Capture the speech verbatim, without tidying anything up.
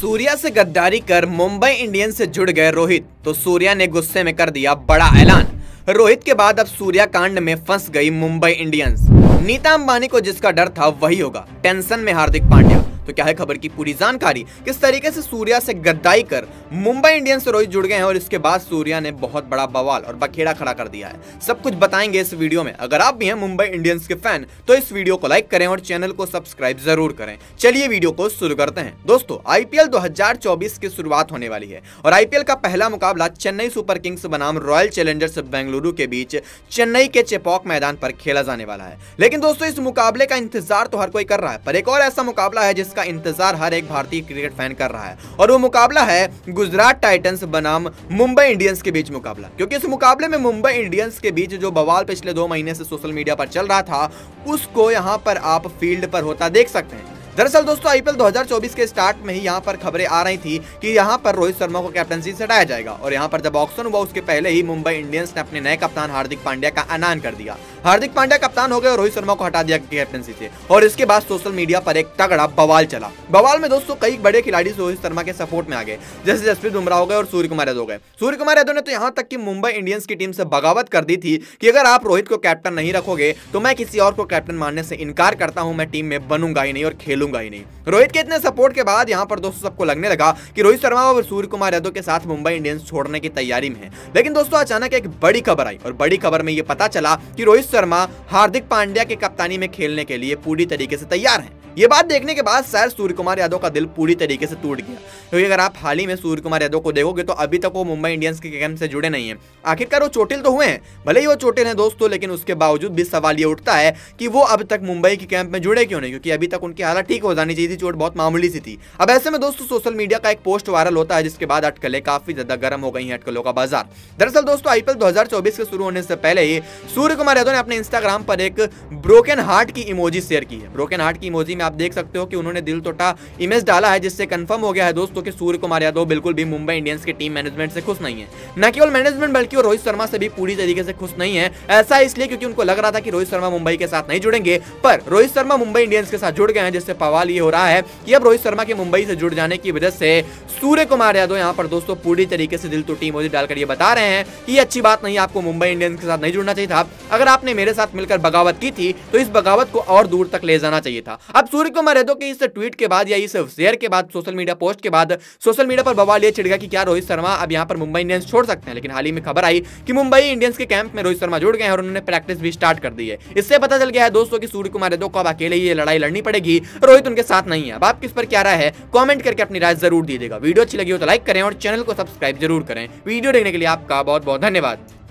सूर्या से गद्दारी कर मुंबई इंडियंस से जुड़ गए रोहित, तो सूर्या ने गुस्से में कर दिया बड़ा ऐलान। रोहित के बाद अब सूर्या कांड में फंस गई मुंबई इंडियंस। नीता अंबानी को जिसका डर था वही होगा, टेंशन में हार्दिक पांड्या। तो क्या है खबर की पूरी जानकारी, किस तरीके से सूर्या से गद्दारी कर मुंबई इंडियंस से रोहित जुड़ गए हैं और इसके बाद सूर्या ने बहुत बड़ा बवाल और बखेड़ा खड़ा कर दिया है। सब कुछ बताएंगे इस वीडियो में। अगर आप भी हैं मुंबई इंडियंस के फैन तो इस वीडियो को लाइक करें और चैनल को सब्सक्राइब जरूर करें। चलिए वीडियो को शुरू करते हैं। दोस्तों, आईपीएल दो हज़ार चौबीस की शुरुआत होने वाली है और आईपीएल का पहला मुकाबला चेन्नई सुपर किंग्स बनाम रॉयल चैलेंजर्स बेंगलुरु के बीच चेन्नई के चेपॉक मैदान पर खेला जाने वाला है। लेकिन दोस्तों, इस मुकाबले का इंतजार तो हर कोई कर रहा है, पर एक और ऐसा मुकाबला है जिसका इंतजार हर एक भारतीय क्रिकेट फैन कर रहा है और वो मुकाबला है गुजरात टाइटंस बनाम मुंबई इंडियंस के बीच मुकाबला। क्योंकि इस मुकाबले में मुंबई इंडियंस के बीच जो बवाल पिछले दो महीने से सोशल मीडिया पर चल रहा था, उसको यहां पर आप फील्ड पर होता देख सकते हैं। दरअसल दोस्तों, आईपीएल दो हज़ार चौबीस के स्टार्ट में ही यहाँ पर खबरें आ रही थी कि यहाँ पर रोहित शर्मा को कैप्टनसी से हटाया जाएगा और यहाँ पर जब ऑक्शन हुआ उसके पहले ही मुंबई इंडियंस ने अपने नए कप्तान हार्दिक पांड्या का ऐलान कर दिया। हार्दिक पांड्या कप्तान हो गए और रोहित शर्मा को हटा दिया कैप्टनसी से और इसके बाद सोशल मीडिया पर एक तगड़ा बवाल चला। बवाल में दोस्तों कई बड़े खिलाड़ी रोहित शर्मा के सपोर्ट में आ गए, जैसे जसप्रीत बुमराह हो गए और सूर्य कुमार यादव गए। सूर्य कुमार यादव ने तो यहाँ तक कि मुंबई इंडियंस की टीम से बगावत कर दी थी कि अगर आप रोहित को कैप्टन नहीं रखोगे तो मैं किसी और को कैप्टन मानने से इनकार करता हूं, मैं टीम में बनूंगा ही नहीं और खेलूंगा ही नहीं। रोहित के इतने सपोर्ट के बाद यहां पर दोस्तों सबको लगने लगा कि रोहित शर्मा और सूर्य कुमार यादव के साथ मुंबई इंडियंस छोड़ने की तैयारी में है। लेकिन दोस्तों, अचानक एक बड़ी खबर आई और बड़ी खबर में यह पता चला कि रोहित शर्मा हार्दिक पांड्या के कप्तानी में खेलने के लिए पूरी तरीके से तैयार हैं। ये बात देखने के बाद शायद सूर्य कुमार यादव का दिल पूरी तरीके से टूट गया, क्योंकि अगर आप हाल ही में सूर्य कुमार यादव को देखोगे तो अभी तक वो मुंबई इंडियंस के कैंप से जुड़े नहीं हैं। आखिरकार वो चोटिल तो हुए हैं, भले ही वो चोटिल हैं दोस्तों, लेकिन उसके बावजूद भी सवाल ये उठता है कि वो अब तक मुंबई के कैंप में जुड़े क्यों नहीं, क्योंकि अभी तक उनकी हालत ठीक हो जानी चाहिए थी, चोट बहुत मामूली सी थी। अब ऐसे में दोस्तों सोशल मीडिया का एक पोस्ट वायरल होता है जिसके बाद अटकलें काफी ज्यादा गर्म हो गई हैं, अटकलों का बाजार। दरअसल दोस्तों, आईपीएल दो हज़ार चौबीस के शुरू होने से पहले ही सूर्य कुमार यादव ने अपने इंस्टाग्राम पर एक ब्रोकन हार्ट की इमोजी शेयर की है। ब्रोकन हार्ट की इमोजी में आप देख सकते हो कि उन्होंने दिल तोड़ा इमेज डाला है, जिससे कंफर्म हो गया है दोस्तों कि सूर्य कुमार यादव बिल्कुल भी मुंबई इंडियंस के टीम मैनेजमेंट से खुश नहीं है। न केवल मैनेजमेंट बल्कि वो रोहित शर्मा से भी पूरी तरीके से खुश नहीं है। ऐसा इसलिए क्योंकि उनको लग रहा था कि रोहित शर्मा मुंबई के साथ नहीं जुड़ेंगे, पर रोहित शर्मा मुंबई इंडियंस के साथ जुड़ गए हैं, जिससे सवाल ये हो रहा है कि अब रोहित शर्मा के मुंबई से जुड़ जाने की वजह से सूर्य कुमार यादव यहाँ पर दोस्तों पूरी तरीके से दिल टूटी इमोजी डालकर ये बता रहे हैं कि ये अच्छी बात नहीं, आपको मुंबई इंडियंस के साथ नहीं जुड़ना चाहिए था। अगर आपने मेरे साथ मिलकर बगावत की थी तो इस बगावत को और दूर तक ले जाना चाहिए था। अब सूर्य कुमार यादव के इस ट्वीट के बाद या इस शेयर के बाद, सोशल मीडिया पोस्ट के बाद सोशल मीडिया पर बवाल ये छिड़ गया कि क्या रोहित शर्मा अब यहाँ पर मुंबई इंडियंस छोड़ सकते हैं। लेकिन हाल ही में खबर आई कि मुंबई इंडियंस के कैंप में रोहित शर्मा जुड़ गए हैं और उन्होंने प्रैक्टिस भी स्टार्ट कर दी है। इससे पता चल गया है दोस्तों कि सूर्य कुमार यादव को अब अकेले ही ये लड़ाई लड़नी पड़ेगी, रोहित उनके साथ नहीं है। अब आप किस पर क्या राय है कमेंट करके अपनी राय जरूर दीजिएगा। वीडियो अच्छी लगी हो तो लाइक करें और चैनल को सब्सक्राइब जरूर करें। वीडियो देखने के लिए आपका बहुत बहुत धन्यवाद।